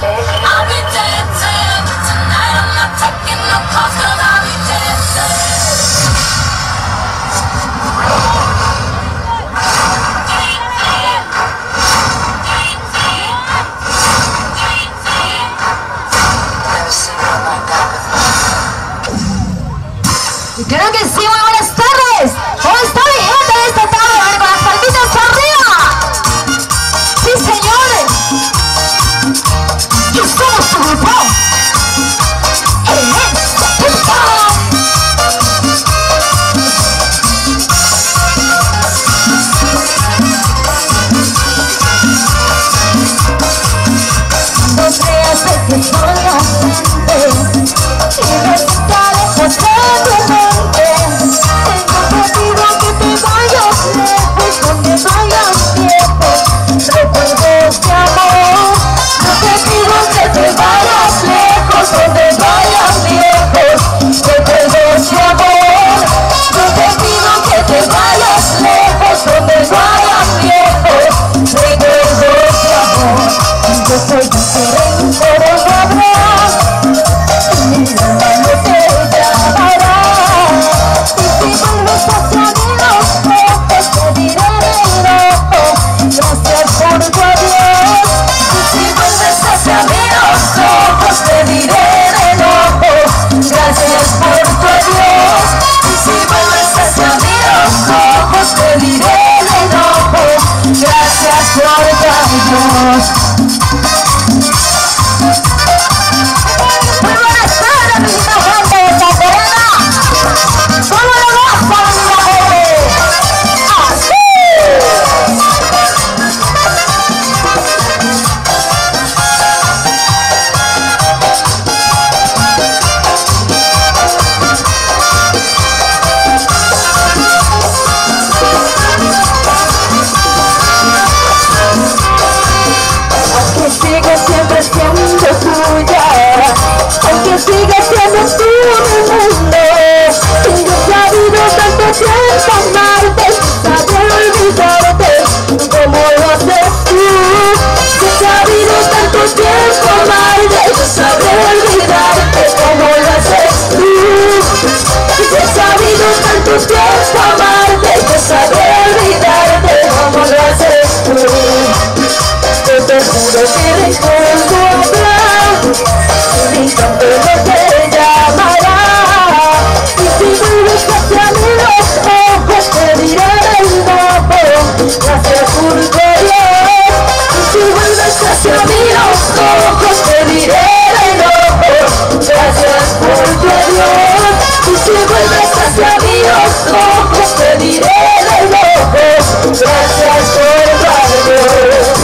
I'll be dancing tonight. I'm not taking no calls 'cause I'll be dancing. Creo que sí, muy buenas tardes. ¿Cómo está mi gente de esta tarde? A ver, con las palmitas arriba. Sí, señores. Y somos tu grupo. No creas que soy ausente y resulta lejos de tu mente. Tengo contigo que te vayas lejos, no te vayas lejos. Recuerdos de amor. No te pido que te vayas lejos, no te vayas lejos. Recuerdos de amor. No te pido que te vayas lejos, no te vayas lejos. Recuerdos de amor. Yo soy diferente, pero no habrá. Mi alma no te llamará. Y si vuelves hacia mí los ojos, te diré en el ojo, gracias por tu adiós. Y si vuelves hacia mí los ojos, te diré en el ojo, gracias por tu adiós. Y si vuelves hacia mí los ojos, te diré en el ojo, gracias por tu adiós. Muy buenas tardes, mi linda gente de Caterina. ¿Cómo le va, familia joven? ¡Así! Aunque siga siempre siendo tuya, aunque siga siendo tú mi mundo. Y yo he sabido tanto tiempo amarte, saber olvidarte como lo haces tú. Yo he sabido tanto tiempo amarte, saber olvidarte como lo haces tú. Yo he sabido tanto tiempo amarte, saber olvidarte como lo haces tú. Yo te juro que recuerdo hablar, mi canto no te llamará. Y si vuelves hacia mí los ojos, te diré el ojo, gracias por tu adiós. Y si vuelves hacia mí los ojos, te diré el ojo, gracias por tu adiós. Y si vuelves hacia mí los ojos, te diré el ojo, gracias por tu adiós.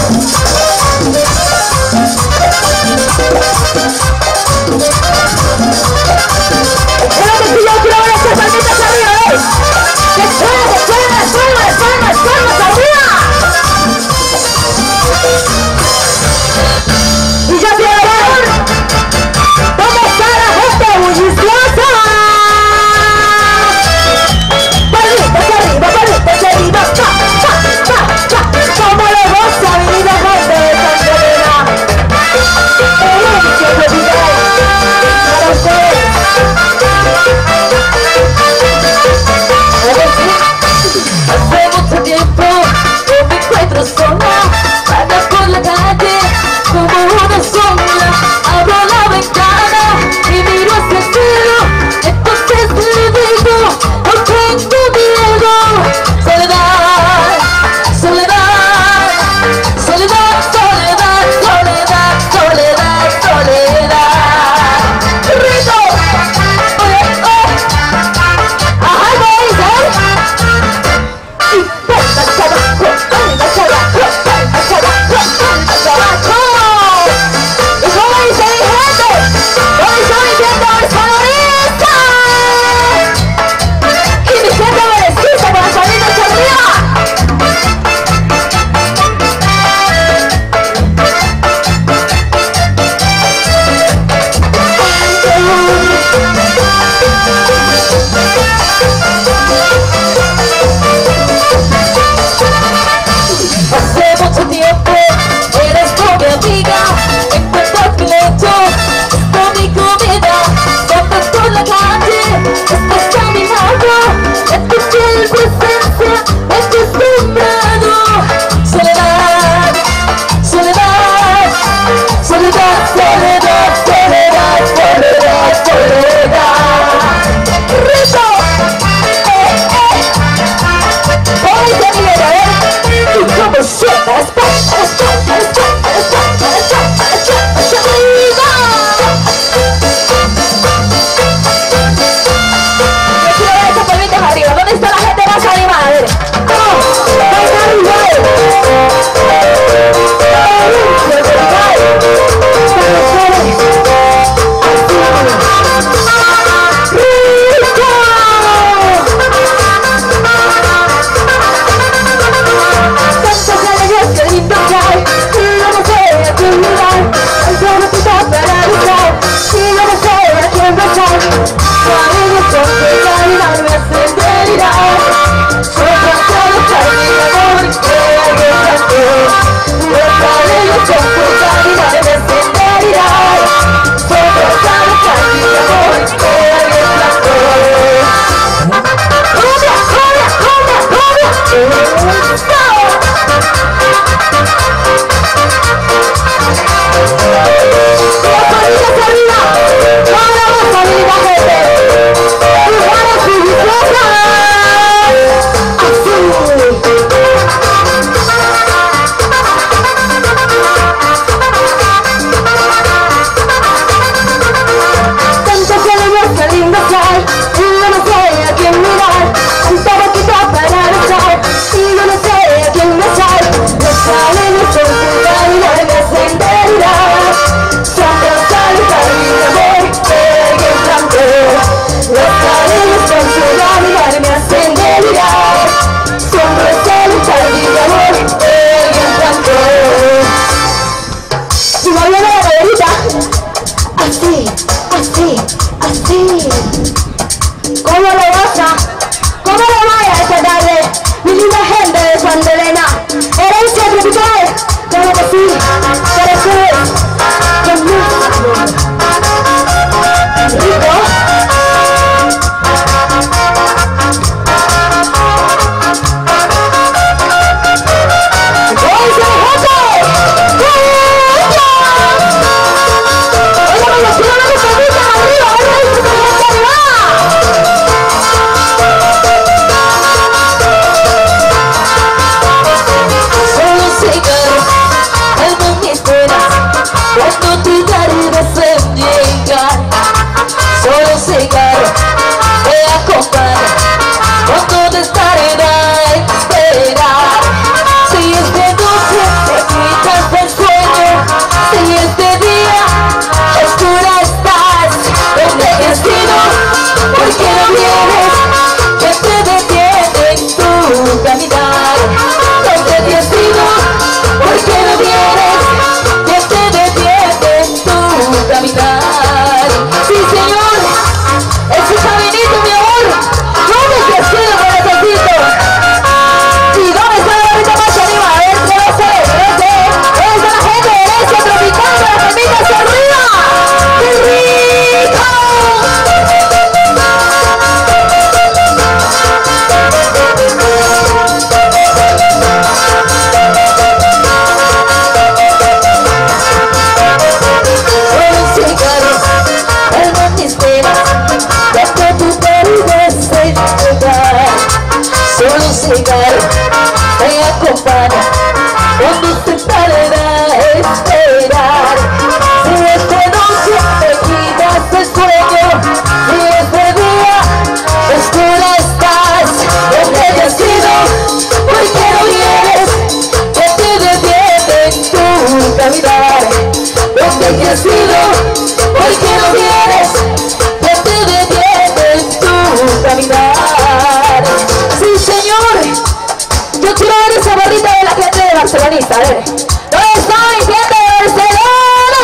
preguntar dónde que has ido, por qué no vienes, ya te detienes tu caminar. Sí, señor, yo quiero ver esa bolita de la gente de Barcelonista, a ver. ¿Dónde está mi gente de Barcelona?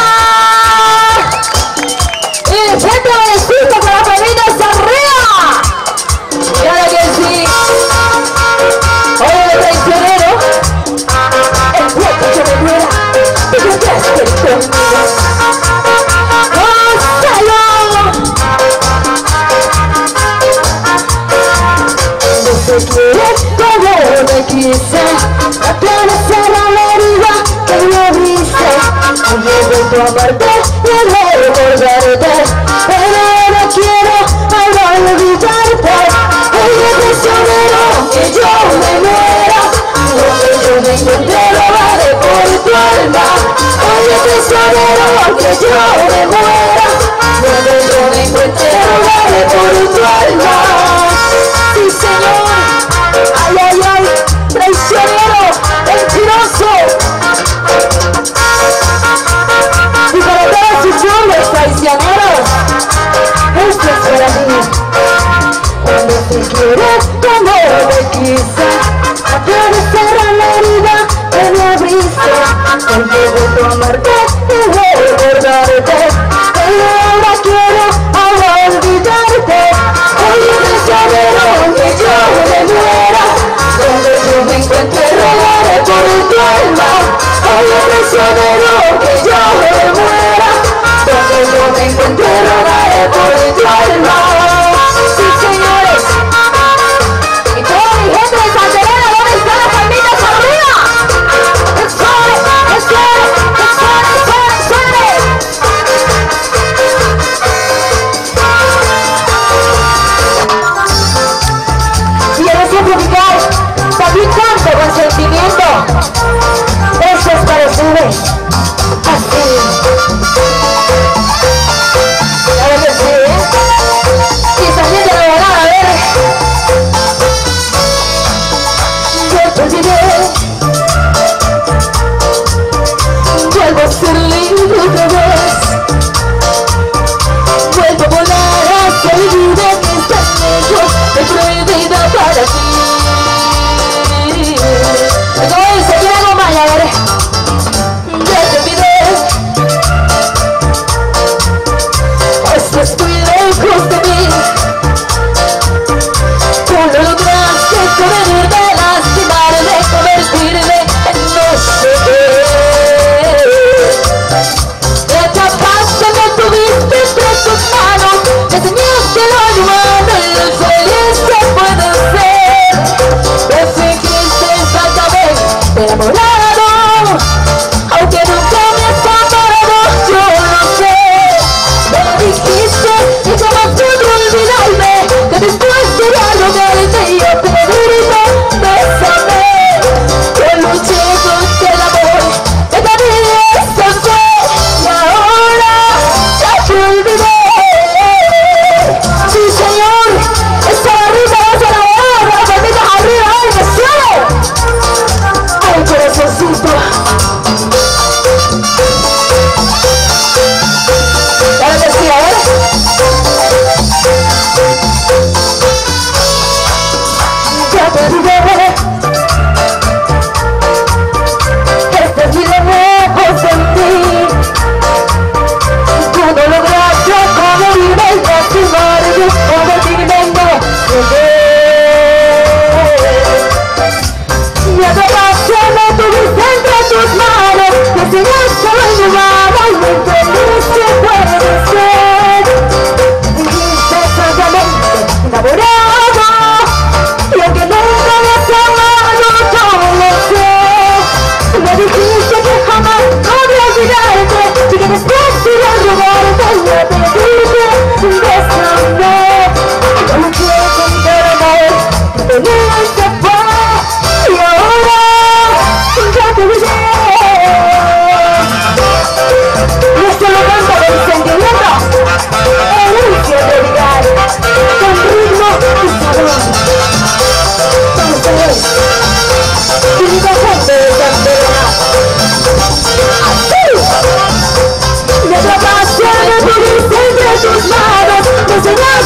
Y mi gente de Vallecito con las palmitas arriba. Claro que sí. Oye, el traicionero, el puerto que me muera, te tendrás que ir conmigo. ¡Gózalo! No se quiere como me quise, atravesar la herida que me abriste. Hoy he vuelto a amarte y a recordarte, pero ahora quiero olvidarte. Oye, prisionero, que yo me muera, donde yo me encuentre lo haré por tu alma. Oye, prisionero, que yo me muera, donde yo me encuentre lo haré por tu alma. Sí, señor. Ay, ay, ay, traicionero, mentiroso. Y para todos sus hombres traicioneros, esto es para mí. Cuando te quiero como me quise, atravesar la herida que me abriste. Hoy he vuelto a amarte y recordarte, pero ahora quiero olvidarte. Oye, prisionero, que yo me muera, donde yo me encuentre rogaré por tu alma. Oye, prisionero, que yo me muera, donde yo me encuentre rogaré por tu alma. Sí, señores, y toda mi gente de Santelena, ¿dónde están las palmitas arriba? ¡Suene, suene, suene, suene, suene! Y en ese tropical también canto con sentimiento. Eso es para ustedes.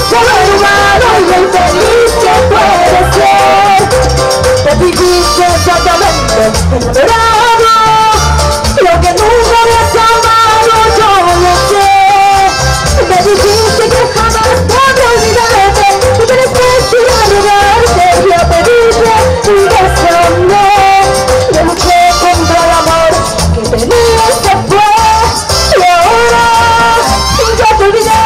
sobrehumano y lo infeliz que puede ser. Te dijiste exactamente enamorado, lo que nunca habías amado yo lo sé. Me dijiste que jamás podré olvidarte, y que después de olvidarte yo te dije y desamé. Yo luché contra el amor que tenías que fue, y ahora ya te olvidé.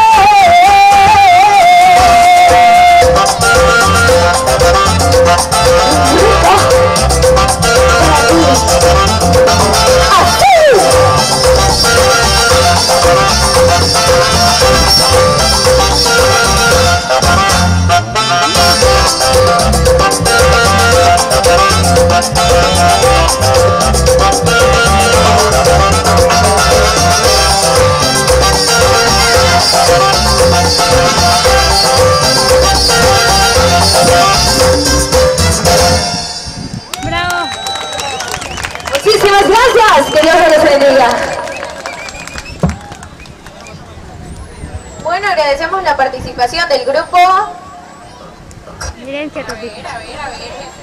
Bravo. Muchísimas gracias, que Dios los bendiga. Bueno, agradecemos la participación del grupo. Miren, cierto, A ver.